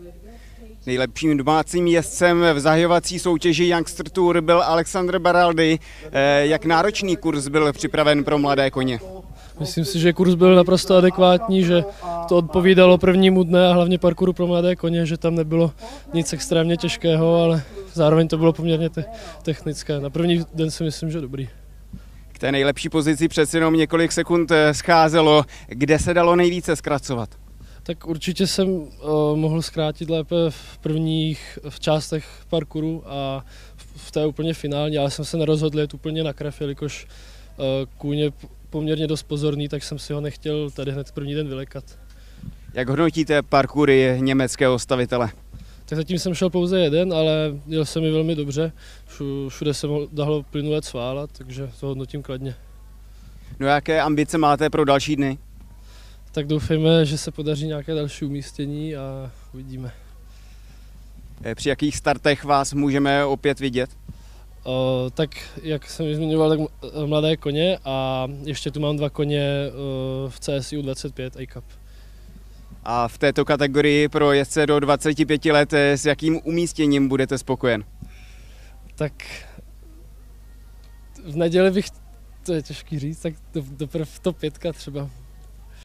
Nejlepším domácím jezdcem v zahajovací soutěži Youngster Tour byl Alexandr Baraldi. Jak náročný kurz byl připraven pro mladé koně? Myslím si, že kurz byl naprosto adekvátní, že to odpovídalo prvnímu dne a hlavně parkouru pro mladé koně, že tam nebylo nic extrémně těžkého, ale zároveň to bylo poměrně technické. Na první den si myslím, že dobrý. K té nejlepší pozici přeci jenom několik sekund scházelo. Kde se dalo nejvíce zkracovat? Tak určitě jsem mohl zkrátit lépe v částech parkouru a v té úplně finální, ale jsem se nerozhodl jet úplně na krev, jelikož kůň je poměrně dost pozorný, tak jsem si ho nechtěl tady hned první den vylekat. Jak hodnotíte parkoury německého stavitele? Tak zatím jsem šel pouze jeden, ale jel se mi velmi dobře, všude se dalo plynule cválat, takže to hodnotím kladně. No jaké ambice máte pro další dny? Tak doufejme, že se podaří nějaké další umístění a uvidíme. Při jakých startech vás můžeme opět vidět? Tak jak jsem zmiňoval, tak mladé koně a ještě tu mám 2 koně v CSI 25 A-Cup. A v této kategorii pro jezdce do 25 let s jakým umístěním budete spokojen? Tak v neděli bych, to je těžký říct, tak teprve top 5 třeba.